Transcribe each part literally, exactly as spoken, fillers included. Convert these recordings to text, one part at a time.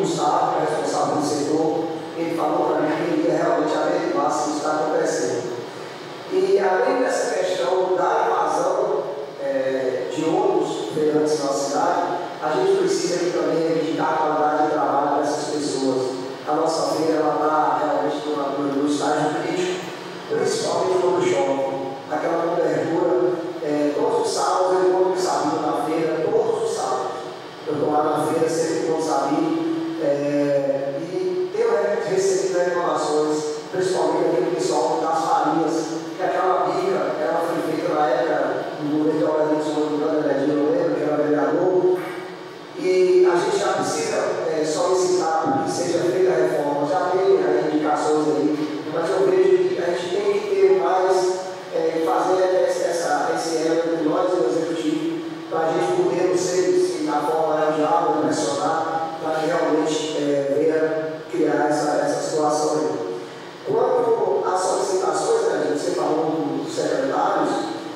Gustavo, que é responsável do setor, ele falou para mim que ele ia realmente averiguar se isso está acontecendo. E além dessa questão da invasão é, de outros feirantes na cidade, a gente precisa aqui também reivindicar a qualidade de trabalho dessas pessoas. A nossa feira está realmente no estágio crítico, principalmente quando chove. Aquela cobertura, é, todos os sábados eu vou sabino na feira, todos os sábados. Eu estou lá na feira, sempre com sabino, é, e tenho recebido reclamações, principalmente aquele pessoal das farinhas, que aquela bica, ela foi feita na época do governo de organização do Grande eu lembro, que era vereador, e a gente já precisa é, solicitar que seja feita a reforma, já tem é, indicações aí, mas eu vejo que a gente tem que ter mais, é, fazer essa, esse elo entre nós e o executivo, para a gente poder, não sei se na forma de água, pressionar, para que realmente é, venha criar essa, essa situação aí. Quanto às solicitações, né, você falou dos secretários,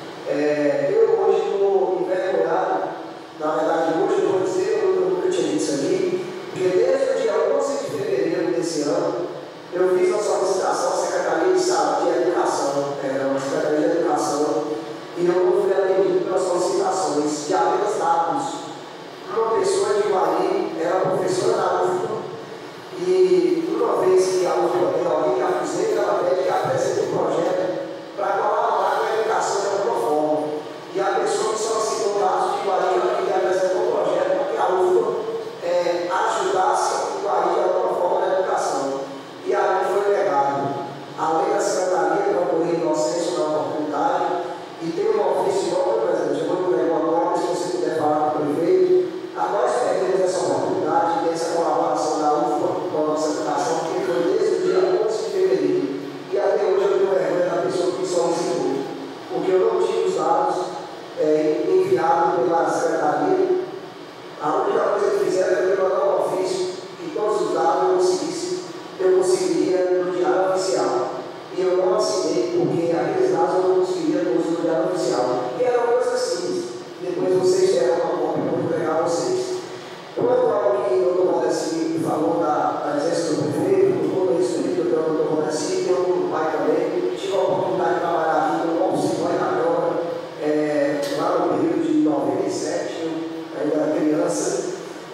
é, eu hoje estou envergonhado, na verdade hoje eu vou dizer, eu nunca tinha dito isso aqui, porque desde o dia onze de fevereiro desse ano, eu fiz uma solicitação à Secretaria de Saúde e Educação, é, uma Secretaria de Educação, e eu não fui atendido pelas solicitações de apenas dados. Uma pessoa de Guari era professora da U F A, e uma vez que a U F A tem alguém que apresenta, ela pede que apresente um projeto para colaborar com a educação de alguma forma. E a pessoa que solicitou dados de Guari, ela queria apresentar um projeto para que a U F A é, ajudasse o Guari de alguma forma na educação. E aí foi negado. Além da secretaria, procurei inocência na oportunidade, e tem um ofício novo, presidente, eu vou pegar uma nota, se você puder falar com o prefeito. Nós perdemos essa oportunidade, essa colaboração da U F A com a nossa educação, porque foi desde o dia onze de fevereiro. E até hoje eu tenho vergonha da pessoa que solicitou, porque eu não tive os dados é, enviados pela secretaria. A única coisa que fizeram foi me mandar um ofício que todos os dados eu conseguisse, eu conseguiria no diário oficial. E eu não assinei, porque aqueles dados eu não conseguiria todos no diário oficial. E era uma coisa simples. Depois vocês deram uma cópia para eu entregar a vocês. Quanto ao que o doutor Rodeci falou da, da exército do prefeito, com todo esse período, o doutor Rodeci, eu, o pai também, tive a oportunidade de trabalhar aqui no Novo Ciclone da Câmara, é, lá no período de noventa e sete, eu ainda era criança,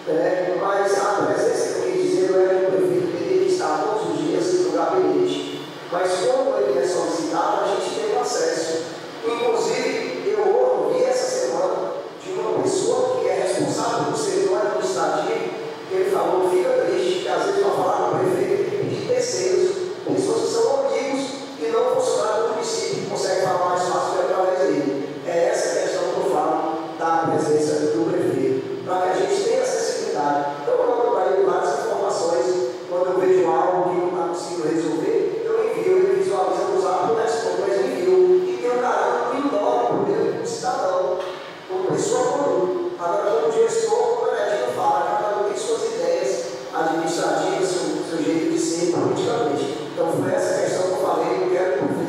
é, mas a presença que eu quis dizer não era que o prefeito teria que estar todos os dias no gabinete. Mas quando ele é solicitado, a gente tem acesso. Inclusive, eu ouvi essa semana de uma pessoa que é responsável do setor administrativo, que ele falou, fica triste, que às vezes vai falar com o prefeito e pedir terceiros, pessoas que são amigos e não funcionários do município, que conseguem falar mais fácil através dele. É essa questão que eu falo da presença do prefeito, para que a gente tenha acessibilidade. Então, eu mando para ele várias informações, quando eu vejo algo que não está conseguindo resolver, ele visualiza nos atos, responde, mas enviou. E tem um caráter enorme por ele, como cidadão, como pessoa comum. Agora, como gestor, como o Netinho fala, cada um tem suas ideias administrativas, seu, seu jeito de ser politicamente. Então, foi essa questão que eu falei, eu quero